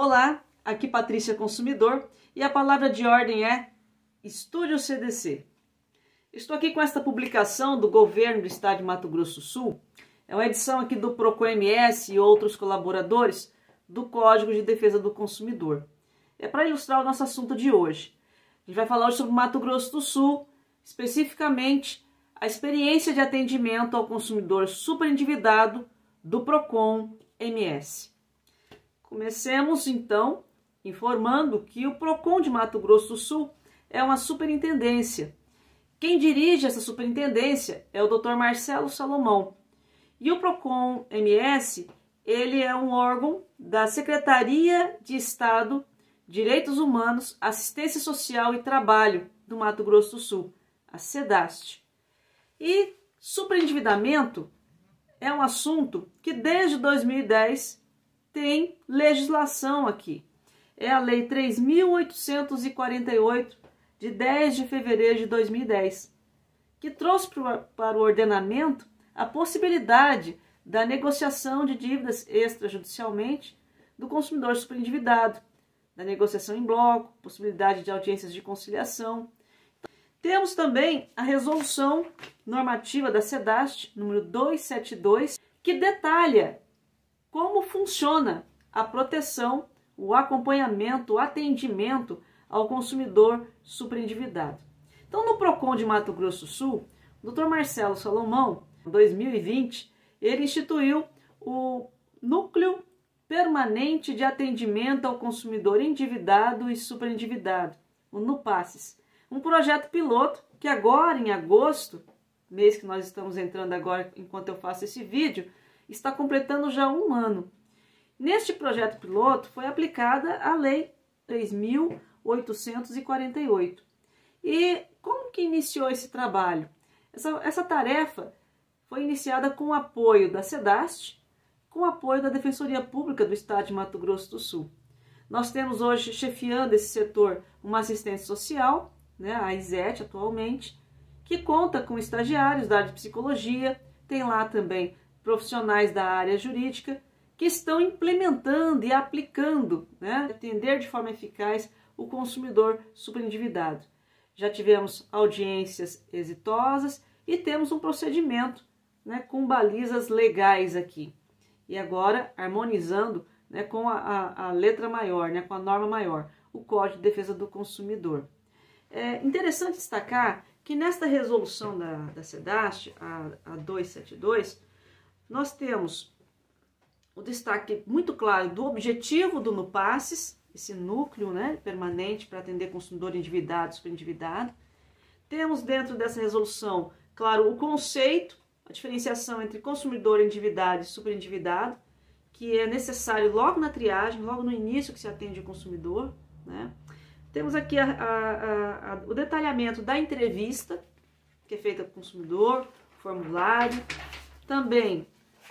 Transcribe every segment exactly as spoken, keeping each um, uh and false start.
Olá, aqui Patrícia Consumidor e a palavra de ordem é Estude o C D C. Estou aqui com esta publicação do governo do estado de Mato Grosso do Sul. É uma edição aqui do Procon M S e outros colaboradores do Código de Defesa do Consumidor. É para ilustrar o nosso assunto de hoje. A gente vai falar hoje sobre Mato Grosso do Sul, especificamente a experiência de atendimento ao consumidor superendividado do Procon M S. Comecemos então informando que o Procon de Mato Grosso do Sul é uma superintendência. Quem dirige essa superintendência é o doutor Marcelo Salomão. E o Procon M S, ele é um órgão da Secretaria de Estado, Direitos Humanos, Assistência Social e Trabalho do Mato Grosso do Sul, a SEDAST. E superendividamento é um assunto que desde dois mil e dez tem legislação aqui. É a Lei três mil oitocentos e quarenta e oito, de dez de fevereiro de dois mil e dez, que trouxe para o ordenamento a possibilidade da negociação de dívidas extrajudicialmente do consumidor superendividado, da negociação em bloco, possibilidade de audiências de conciliação. Temos também a resolução normativa da SEDAST, número duzentos e setenta e dois, que detalha como funciona a proteção, o acompanhamento, o atendimento ao consumidor superendividado. Então, no Procon de Mato Grosso do Sul, o doutor Marcelo Salomão, em dois mil e vinte, ele instituiu o Núcleo Permanente de Atendimento ao Consumidor Endividado e Superendividado, o NUPASSES, um projeto piloto que agora, em agosto, mês que nós estamos entrando agora enquanto eu faço esse vídeo, está completando já um ano. Neste projeto piloto foi aplicada a Lei três mil oitocentos e quarenta e oito. E como que iniciou esse trabalho? Essa, essa tarefa foi iniciada com o apoio da SEDAST, com o apoio da Defensoria Pública do Estado de Mato Grosso do Sul. Nós temos hoje, chefiando esse setor, uma assistência social, né, a ISET atualmente, que conta com estagiários da área de psicologia, tem lá também profissionais da área jurídica que estão implementando e aplicando, né, atender de forma eficaz o consumidor superendividado. Já tivemos audiências exitosas e temos um procedimento, né, com balizas legais aqui. E agora harmonizando, né, com a, a, a letra maior, né, com a norma maior, o Código de Defesa do Consumidor. É interessante destacar que nesta resolução da, da SEDAST, a, a duzentos e setenta e dois, nós temos o destaque muito claro do objetivo do NUPASSES, esse núcleo, né, permanente para atender consumidor endividado e superendividado. Temos dentro dessa resolução, claro, o conceito, a diferenciação entre consumidor endividado e superendividado, que é necessário logo na triagem, logo no início que se atende o consumidor, né? Temos aqui a, a, a, o detalhamento da entrevista, que é feita com o consumidor, formulário, também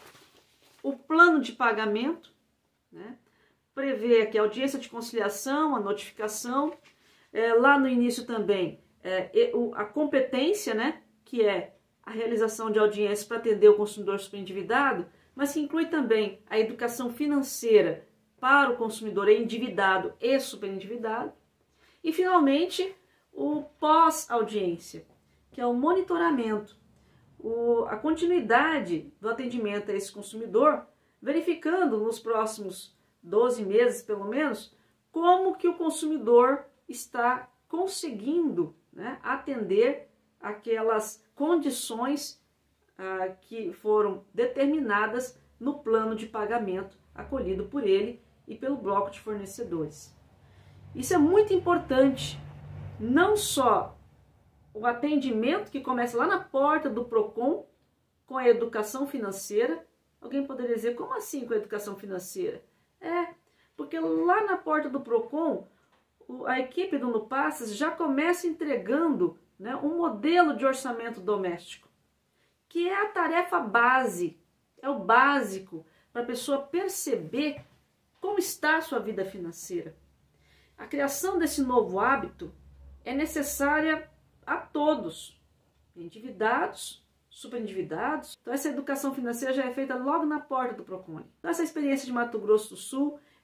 o plano de pagamento, né? Prevê aqui a audiência de conciliação, a notificação, é, lá no início também é, a competência, né? Que é a realização de audiências para atender o consumidor superendividado, mas que inclui também a educação financeira para o consumidor endividado e superendividado. E, finalmente, o pós-audiência, que é o monitoramento, o, a continuidade do atendimento a esse consumidor, verificando nos próximos doze meses, pelo menos, como que o consumidor está conseguindo, né, atender aquelas condições ah, que foram determinadas no plano de pagamento acolhido por ele e pelo bloco de fornecedores. Isso é muito importante, não só o atendimento que começa lá na porta do Procon com a educação financeira. Alguém poderia dizer, como assim com a educação financeira? É, porque lá na porta do Procon, a equipe do NUPASSES já começa entregando, né, um modelo de orçamento doméstico, que é a tarefa base, é o básico para a pessoa perceber como está a sua vida financeira. A criação desse novo hábito é necessária a todos, endividados, superendividados. Então essa educação financeira já é feita logo na porta do Procon. Então essa experiência de Mato Grosso do Sul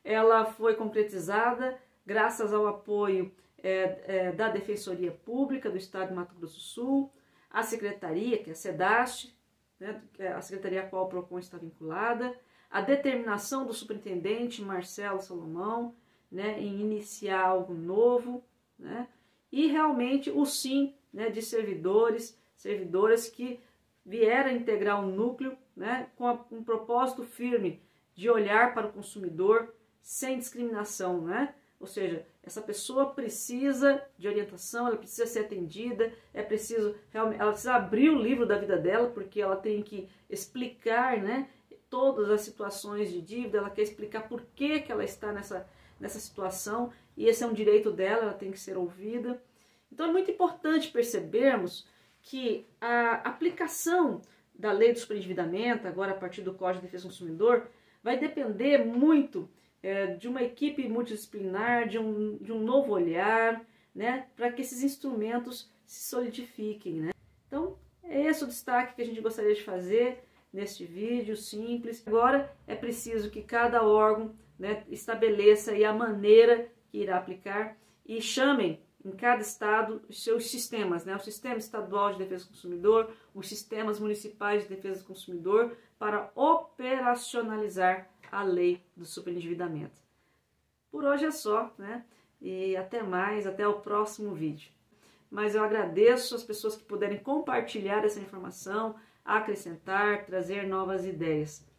ela foi concretizada graças ao apoio é, é, da Defensoria Pública do Estado de Mato Grosso do Sul, a Secretaria, que é a SEDAST, né, a Secretaria a qual o PROCON está vinculada, a determinação do superintendente Marcelo Salomão, né, em iniciar algo novo, né, e realmente o sim, né, de servidores, servidoras que vieram integrar o núcleo, né, com a, um propósito firme de olhar para o consumidor sem discriminação, né? Ou seja, essa pessoa precisa de orientação, ela precisa ser atendida, é preciso realmente, ela precisa abrir o livro da vida dela, porque ela tem que explicar, né, todas as situações de dívida, ela quer explicar por que, que ela está nessa, nessa situação, e esse é um direito dela, ela tem que ser ouvida. Então é muito importante percebermos que a aplicação da lei do superendividamento, agora a partir do Código de Defesa do Consumidor, vai depender muito é, de uma equipe multidisciplinar, de um, de um novo olhar, né, para que esses instrumentos se solidifiquem, né? Então, é esse o destaque que a gente gostaria de fazer neste vídeo simples. Agora é preciso que cada órgão, né, estabeleça aí a maneira que irá aplicar e chamem em cada estado os seus sistemas, né? O Sistema Estadual de Defesa do Consumidor, os sistemas municipais de defesa do consumidor, para operacionalizar a lei do superendividamento. Por hoje é só, né? E até mais, até o próximo vídeo. Mas eu agradeço as pessoas que puderem compartilhar essa informação, acrescentar, trazer novas ideias.